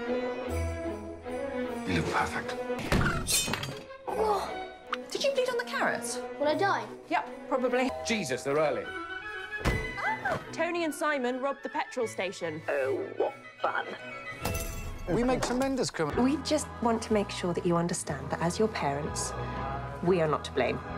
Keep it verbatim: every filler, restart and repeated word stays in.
You look perfect. Oh. Did you bleed on the carrots? Will I die? Yep, probably. Jesus, they're early. Ah! Tony and Simon robbed the petrol station. Oh, what fun. We make tremendous criminals. We just want to make sure that you understand that as your parents, we are not to blame.